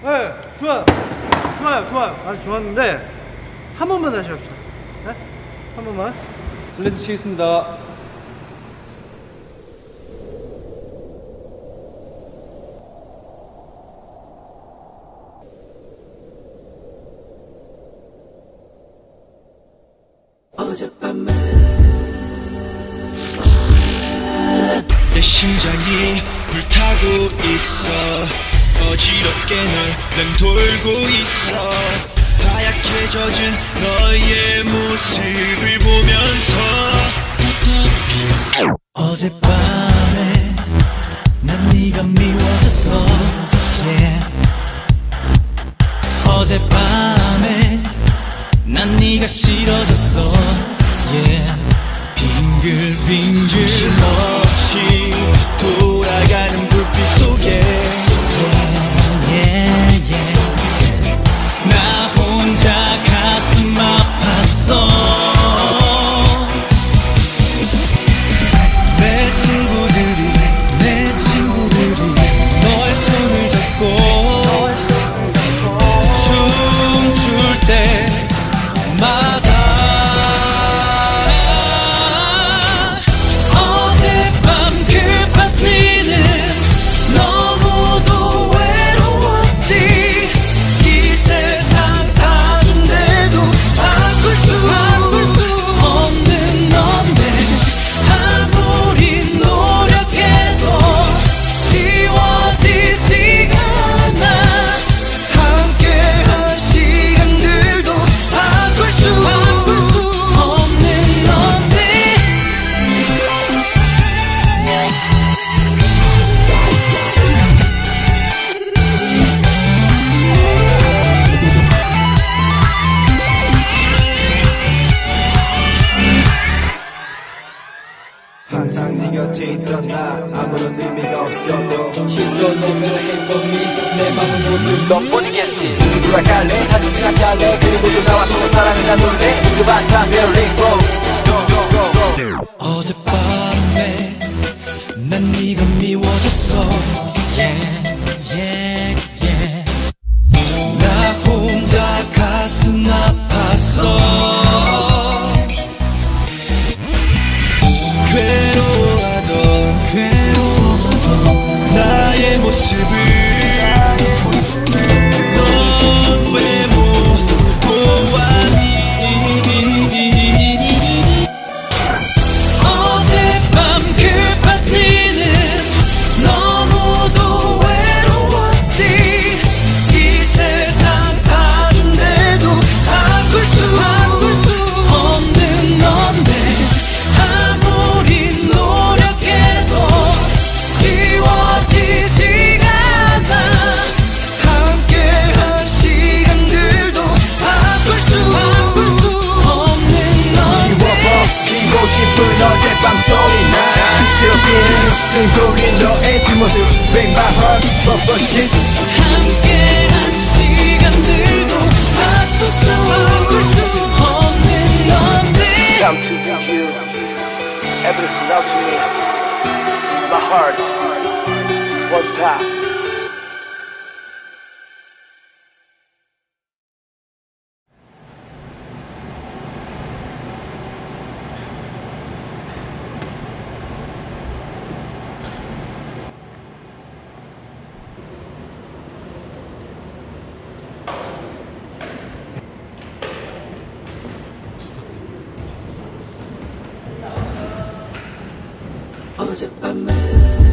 네, 좋아요. 아주 좋았는데 한 번만 다시 합시다. 네? 한 번만. 슬레이트 치겠습니다. 어젯밤에 내 심장이 불타고 있어. 어지럽게 널 맴돌고 있어. 하얗게 젖은 너의 모습을 보면서 어젯밤에 난 네가 미워졌어. yeah. 어젯밤에 난 네가 싫어졌어. yeah. 빙글빙글 없이 돌아가는 불빛 속에 yeah, yeah, yeah. 나 혼자 가슴 아팠어. 내 친구들이 너의 손을 잡고 춤출 때마다 어젯밤 그 파티는 너무도 외로웠지. 이 세상 다른데도 바꿀 수 없는 넌데 아무리 노력해도 지워지지가 않아. 함께한 시간들도 바꿀 수 없는 넌데 항상 네 곁에 있던 나 아무런 의미가 없어도 She's got no feeling for me. 내 맘은 모두 너뿐이겠지. 누구 돌아갈래 다시 생각할래. 그리고 또 나와 또 사랑을 나눌래. 그 반찬 베를린 go. 어젯밤에 난 네가 미워졌어. yeah, yeah, yeah. 나 혼자 가슴 아팠어. 괴로워하던 나의 모습을 넌 왜 못 보았니. 어젯밤 그 파티는 너무도 외로웠지. 이 세상 다른데도 바꿀 수 없는 넌데 아무리 노력해도 지워지지가 않아. 함께한 시간들도 바꿀 수 없는 넌데 지워버리고 싶은 어젯밤 소리 나 시럽기는 쓴소리 너의 뒷모습 Break my heart but shit. 함께한 시간들도 바꿀 수 없는 넌데 Come to meet you. Ever listen out to me. My heart was top. 어젯밤에